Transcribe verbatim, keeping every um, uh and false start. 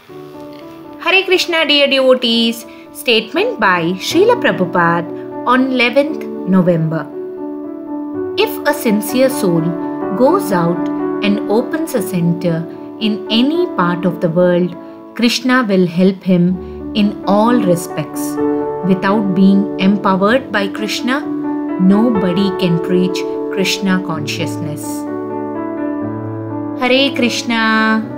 Hare Krishna, dear devotees. Statement by Srila Prabhupada on eleventh November. If a sincere soul goes out and opens a center in any part of the world, Krishna will help him in all respects. Without being empowered by Krishna, nobody can preach Krishna consciousness. Hare Krishna.